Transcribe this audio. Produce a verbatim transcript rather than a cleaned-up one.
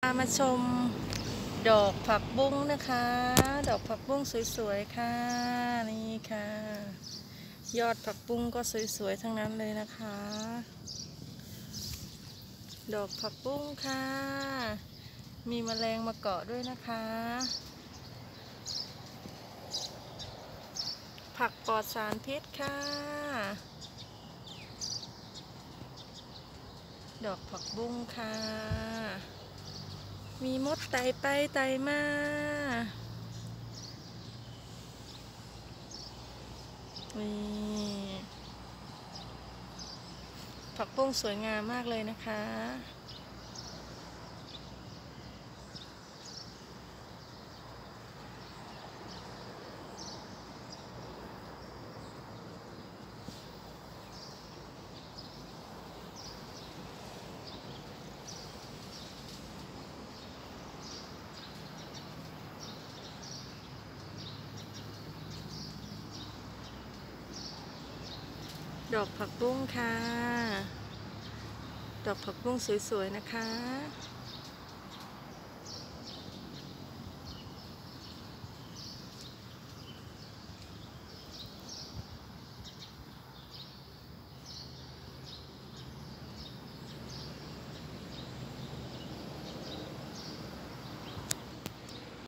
มาชมดอกผักบุ้งนะคะ ดอกผักบุ้งสวยๆค่ะนี่ค่ะ ยอดผักบุ้งก็สวยๆทั้งนั้นเลยนะคะ ดอกผักบุ้งค่ะ มีแมลงมาเกาะด้วยนะคะ ผักปลอดสารพิษค่ะ ดอกผักบุ้งค่ะ มีมดไต่ไปไต่มานี่ผักบุ้งสวยงามมากเลยนะคะดอกผักบุ้งค่ะ ดอกผักบุ้งสวยๆนะคะ